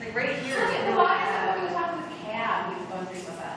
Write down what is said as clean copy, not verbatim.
Like right here. Well, I guess I'm going to talk to the cab who's going through with us.